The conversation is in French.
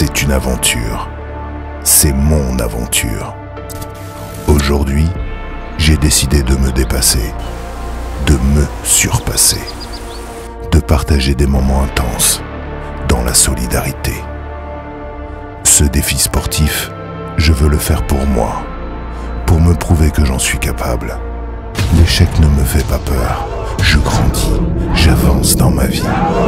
c'est une aventure. C'est mon aventure. Aujourd'hui, j'ai décidé de me dépasser, de me surpasser, de partager des moments intenses dans la solidarité. Ce défi sportif, je veux le faire pour moi, pour me prouver que j'en suis capable. L'échec ne me fait pas peur. Je grandis, j'avance dans ma vie.